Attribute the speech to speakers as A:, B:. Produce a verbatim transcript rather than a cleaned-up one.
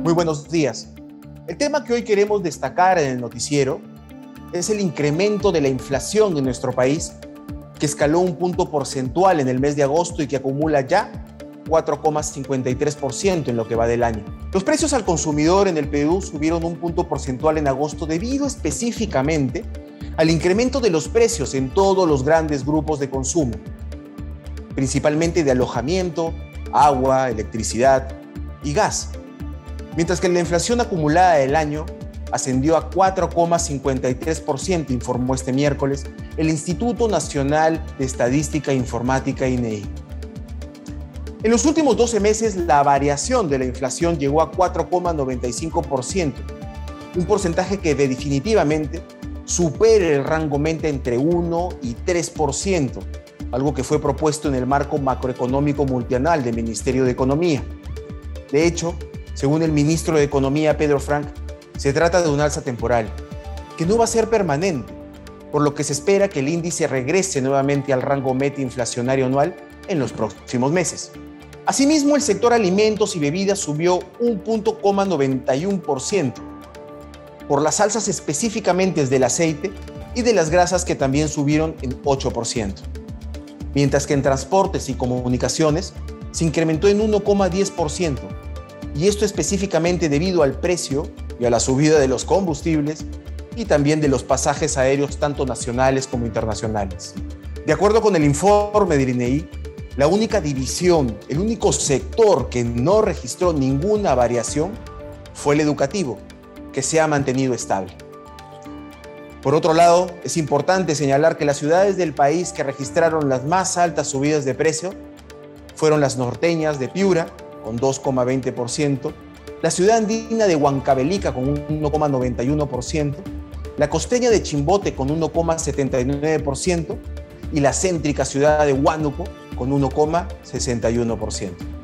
A: Muy buenos días. El tema que hoy queremos destacar en el noticiero es el incremento de la inflación en nuestro país, que escaló un punto porcentual en el mes de agosto y que acumula ya cuatro coma cincuenta y tres por ciento en lo que va del año. Los precios al consumidor en el Perú subieron un punto porcentual en agosto debido específicamente al incremento de los precios en todos los grandes grupos de consumo, principalmente de alojamiento, agua, electricidad y gas, mientras que la inflación acumulada del año ascendió a cuatro coma cincuenta y tres por ciento, informó este miércoles el Instituto Nacional de Estadística e Informática, I N E. En los últimos doce meses, la variación de la inflación llegó a cuatro coma noventa y cinco por ciento, un porcentaje que definitivamente supera el rango meta entre uno y tres por ciento, algo que fue propuesto en el marco macroeconómico multianual del Ministerio de Economía. De hecho, según el ministro de Economía, Pedro Frank, se trata de un alza temporal, que no va a ser permanente, por lo que se espera que el índice regrese nuevamente al rango meta inflacionario anual en los próximos meses. Asimismo, el sector alimentos y bebidas subió un punto noventa y uno por ciento, por las alzas específicamente del aceite y de las grasas, que también subieron en ocho por ciento. Mientras que en transportes y comunicaciones se incrementó en uno coma diez por ciento, y esto específicamente debido al precio y a la subida de los combustibles y también de los pasajes aéreos tanto nacionales como internacionales. De acuerdo con el informe del I N E I, la única división, el único sector que no registró ninguna variación fue el educativo, que se ha mantenido estable. Por otro lado, es importante señalar que las ciudades del país que registraron las más altas subidas de precio fueron las norteñas de Piura, con dos coma veinte por ciento, la ciudad andina de Huancavelica con un uno coma noventa y uno por ciento, la costeña de Chimbote con uno coma setenta y nueve por ciento y la céntrica ciudad de Huánuco con uno coma sesenta y uno por ciento.